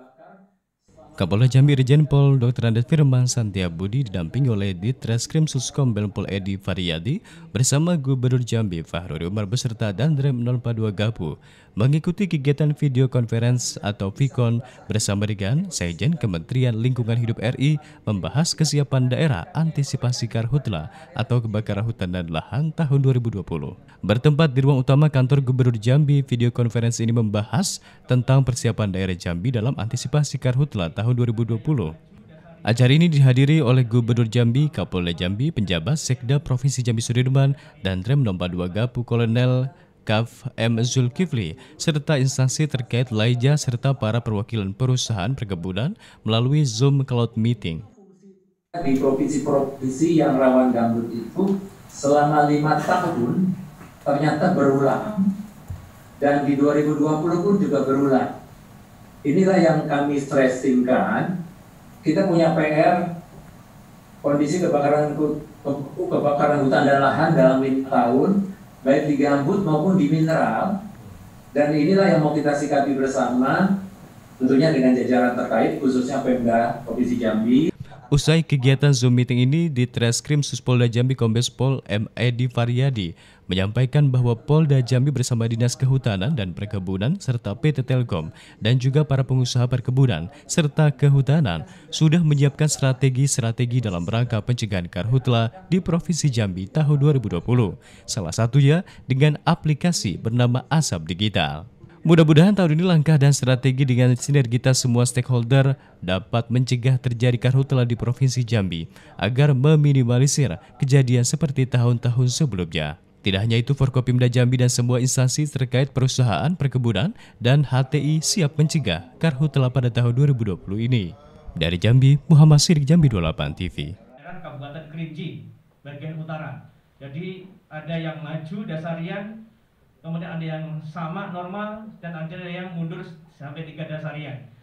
Kapolda Jambi Irjen Pol Dr. Andes Firman Santia Budi didampingi oleh Ditreskrim Suskombel Pol Edi Faryadi bersama Gubernur Jambi Fahrudi Umar beserta Danrem 042 Gapu mengikuti kegiatan video conference atau VCON bersama dengan Sekjen Kementerian Lingkungan Hidup RI membahas kesiapan daerah antisipasi karhutla atau kebakaran hutan dan lahan tahun 2020. Bertempat di ruang utama kantor Gubernur Jambi, video conference ini membahas tentang persiapan daerah Jambi dalam antisipasi karhutla tahun 2020. Acara ini dihadiri oleh Gubernur Jambi, Kapolda Jambi, penjabat Sekda Provinsi Jambi Sudirman, dan Rem 42 Gapu Kolonel Kaf M. Zulkifli, serta instansi terkait lainnya serta para perwakilan perusahaan perkebunan melalui Zoom Cloud Meeting. Di provinsi-provinsi yang rawan gambut itu selama 5 tahun ternyata berulang, dan di 2020 pun juga berulang. Inilah yang kami stressingkan. Kita punya PR kondisi kebakaran hutan dan lahan dalam 5 tahun, baik di gambut maupun di mineral. Dan inilah yang mau kita sikapi bersama, tentunya dengan jajaran terkait, khususnya Pemda Provinsi Jambi. Usai kegiatan Zoom meeting ini, Ditreskrim Suspolda Jambi Kombes Pol M. Edi Faryadi menyampaikan bahwa Polda Jambi bersama Dinas Kehutanan dan Perkebunan serta PT Telkom dan juga para pengusaha perkebunan serta kehutanan sudah menyiapkan strategi dalam rangka pencegahan karhutla di Provinsi Jambi tahun 2020. Salah satunya dengan aplikasi bernama Asap Digital. Mudah-mudahan tahun ini langkah dan strategi dengan sinergitas semua stakeholder dapat mencegah terjadi karhutla di Provinsi Jambi agar meminimalisir kejadian seperti tahun-tahun sebelumnya. Tidak hanya itu, Forkopimda Jambi dan semua instansi terkait perusahaan, perkebunan, dan HTI siap mencegah karhutla pada tahun 2020 ini. Dari Jambi, Muhammad Sirik, Jambi 28 TV. Kabupaten Kerinci, bagian utara. Jadi ada yang maju dasarian, kemudian ada yang sama normal, dan ada yang mundur sampai 3 dasarian.